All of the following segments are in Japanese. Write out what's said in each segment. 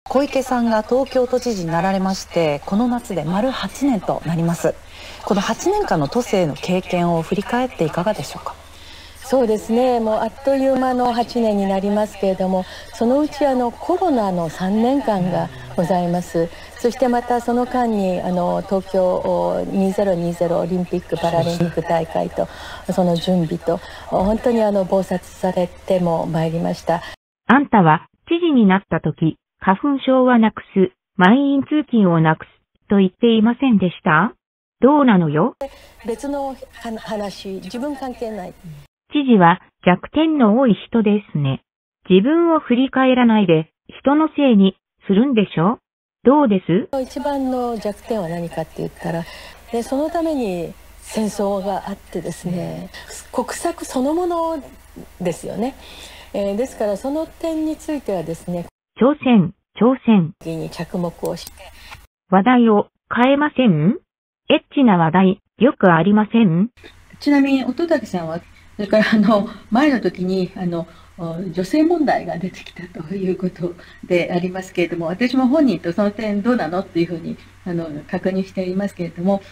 小池さんが東京都知事になられまして、この夏で丸8年となります。この8年間の都政の経験を振り返っていかがでしょうか。 そうですね、もうあっという間の8年になりますけれども、そのうちコロナの3年間がございます。そしてまたその間に東京2020オリンピック・パラリンピック大会とその準備と本当に忙殺されても参りました。 あんたは知事になった時、花粉症はなくす、満員通勤をなくすと言っていませんでした？どうなのよ。 別の話、自分関係ない。 知事は弱点の多い人ですね。自分を振り返らないで人のせいにするんでしょ？どうです？ 一番の弱点は何かって言ったら、そのために戦争があってですね、国策そのものですよね。ですからその点についてはですね、 挑戦に着目をして話題を変えません？エッチな話題よくありません？ ちなみに乙武さんはそれから前の時に女性問題が出てきたということでありますけれども、私も本人とその点どうなのっていうふうに確認していますけれども、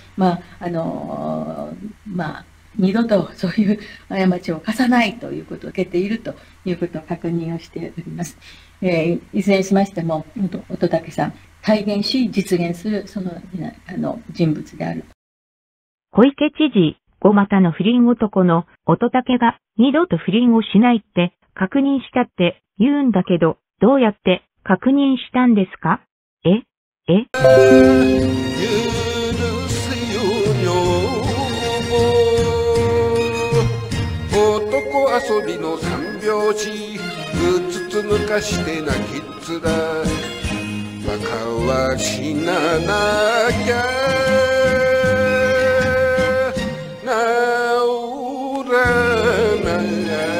二度とそういう過ちを犯さないということを受けているということを確認をしております。いずれにしましても乙武さん、体現し実現するその人物である。 小池知事5股の不倫男の乙武が二度と不倫をしないって確認したって言うんだけど、どうやって確認したんですか？ 男遊びの三拍子うつつ抜かして泣きつらバカは死ななきゃ治らない